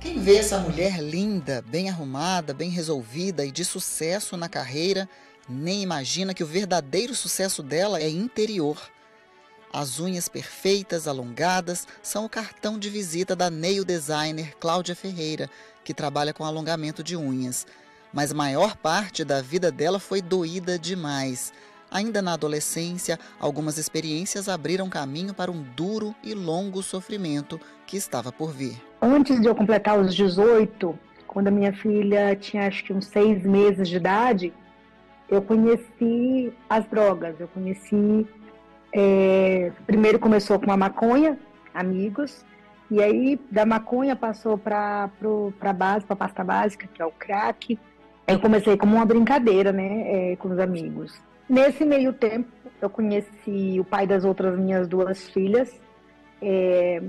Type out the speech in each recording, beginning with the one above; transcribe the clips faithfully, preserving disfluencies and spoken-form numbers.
Quem vê essa mulher linda, bem arrumada, bem resolvida e de sucesso na carreira, nem imagina que o verdadeiro sucesso dela é interior. As unhas perfeitas, alongadas, são o cartão de visita da nail designer Cláudia Ferreira, que trabalha com alongamento de unhas. Mas a maior parte da vida dela foi doída demais. Ainda na adolescência, algumas experiências abriram caminho para um duro e longo sofrimento que estava por vir. Antes de eu completar os dezoito, quando a minha filha tinha acho que uns seis meses de idade, eu conheci as drogas. Eu conheci, é, primeiro começou com a maconha, amigos, e aí da maconha passou para a base, para a pasta básica, que é o crack. Eu comecei como uma brincadeira, né, é, com os amigos. Nesse meio tempo, eu conheci o pai das outras minhas duas filhas, é,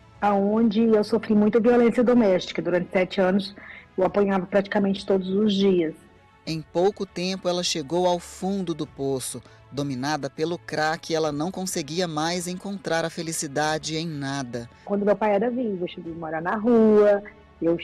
onde eu sofri muita violência doméstica. Durante sete anos, eu apanhava praticamente todos os dias. Em pouco tempo, ela chegou ao fundo do poço. Dominada pelo crack, ela não conseguia mais encontrar a felicidade em nada. Quando meu pai era vivo, eu cheguei a morar na rua, eu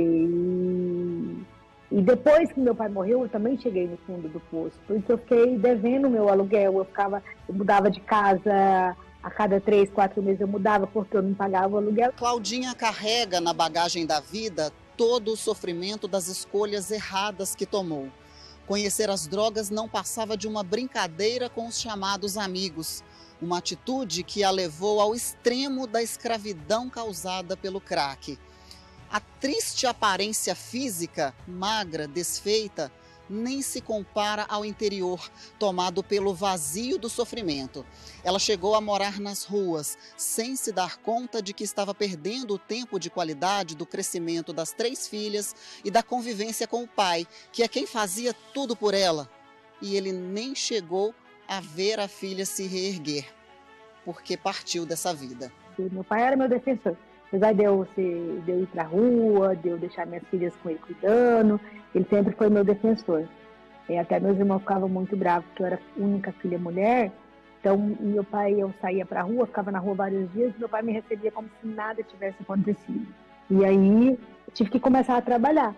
cheguei... E depois que meu pai morreu, eu também cheguei no fundo do poço, porque eu fiquei devendo o meu aluguel. Eu, ficava, eu mudava de casa a cada três, quatro meses, eu mudava porque eu não pagava o aluguel. Claudinha carrega na bagagem da vida todo o sofrimento das escolhas erradas que tomou. Conhecer as drogas não passava de uma brincadeira com os chamados amigos, uma atitude que a levou ao extremo da escravidão causada pelo crack. A triste aparência física, magra, desfeita, nem se compara ao interior, tomado pelo vazio do sofrimento. Ela chegou a morar nas ruas, sem se dar conta de que estava perdendo o tempo de qualidade do crescimento das três filhas e da convivência com o pai, que é quem fazia tudo por ela. E ele nem chegou a ver a filha se reerguer, porque partiu dessa vida. Meu pai era meu defensor. Apesar de eu, ser, de eu ir para a rua, de eu deixar minhas filhas com ele cuidando, ele sempre foi meu defensor. E até meus irmãos ficavam muito bravos, porque eu era a única filha mulher. Então, meu pai, eu saía para a rua, ficava na rua vários dias, e meu pai me recebia como se nada tivesse acontecido. E aí, eu tive que começar a trabalhar.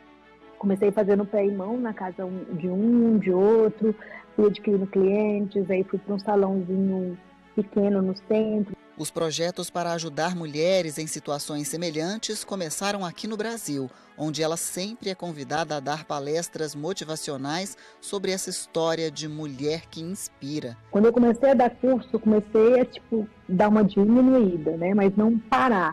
Comecei fazendo pé e mão na casa de um, de outro, fui adquirindo clientes, aí fui para um salãozinho pequeno no centro. Os projetos para ajudar mulheres em situações semelhantes começaram aqui no Brasil, onde ela sempre é convidada a dar palestras motivacionais sobre essa história de mulher que inspira. Quando eu comecei a dar curso, eu comecei a tipo, dar uma diminuída, né? Mas não parar.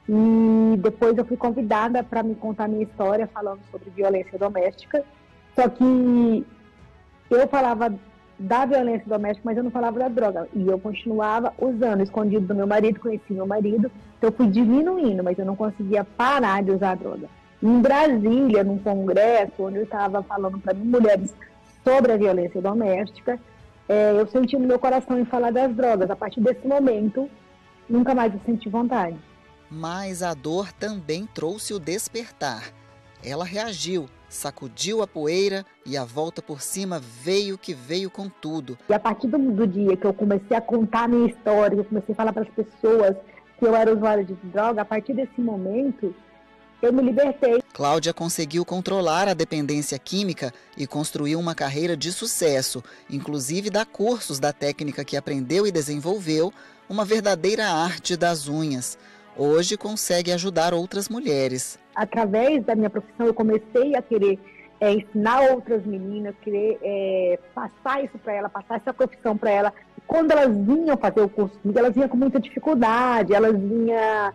E depois eu fui convidada para me contar minha história falando sobre violência doméstica. Só que eu falava da violência doméstica, mas eu não falava da droga. E eu continuava usando, escondido do meu marido, conheci meu marido. Então eu fui diminuindo, mas eu não conseguia parar de usar a droga. Em Brasília, num congresso, onde eu estava falando para mulheres sobre a violência doméstica, é, eu senti no meu coração em falar das drogas. A partir desse momento, nunca mais eu senti vontade. Mas a dor também trouxe o despertar. Ela reagiu, sacudiu a poeira e a volta por cima veio que veio com tudo. E a partir do, do dia que eu comecei a contar a minha história, que eu comecei a falar para as pessoas que eu era usuária de droga, a partir desse momento, eu me libertei. Cláudia conseguiu controlar a dependência química e construiu uma carreira de sucesso, inclusive dá cursos da técnica que aprendeu e desenvolveu, uma verdadeira arte das unhas. Hoje consegue ajudar outras mulheres. Através da minha profissão, eu comecei a querer é, ensinar outras meninas, querer é, passar isso para ela, passar essa profissão para ela. Quando elas vinham fazer o curso comigo, elas vinham com muita dificuldade, elas vinham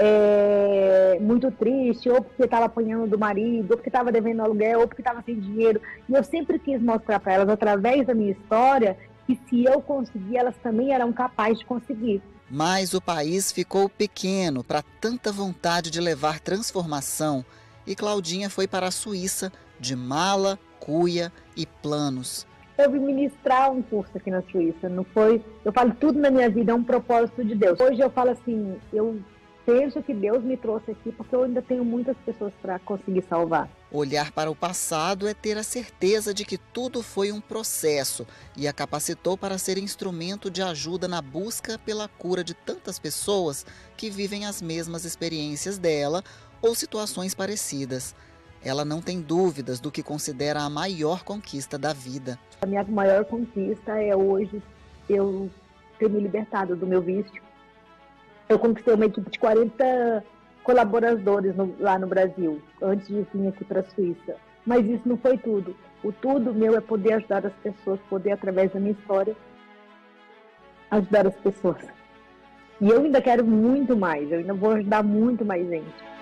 é, muito tristes, ou porque estava apanhando do marido, ou porque estava devendo aluguel, ou porque estava sem dinheiro. E eu sempre quis mostrar para elas, através da minha história, que se eu conseguir, elas também eram capazes de conseguir. Mas o país ficou pequeno para tanta vontade de levar transformação e Claudinha foi para a Suíça de mala, cuia e planos. Eu vim ministrar um curso aqui na Suíça, não foi? Eu falo, tudo na minha vida é um propósito de Deus. Hoje eu falo assim, eu penso que Deus me trouxe aqui porque eu ainda tenho muitas pessoas para conseguir salvar. Olhar para o passado é ter a certeza de que tudo foi um processo e a capacitou para ser instrumento de ajuda na busca pela cura de tantas pessoas que vivem as mesmas experiências dela ou situações parecidas. Ela não tem dúvidas do que considera a maior conquista da vida. A minha maior conquista é hoje eu ter me libertado do meu vício. Eu conquistei uma equipe de quarenta colaboradores no, lá no Brasil, antes de vir aqui para a Suíça. Mas isso não foi tudo. O tudo meu é poder ajudar as pessoas, poder, através da minha história, ajudar as pessoas. E eu ainda quero muito mais, eu ainda vou ajudar muito mais gente.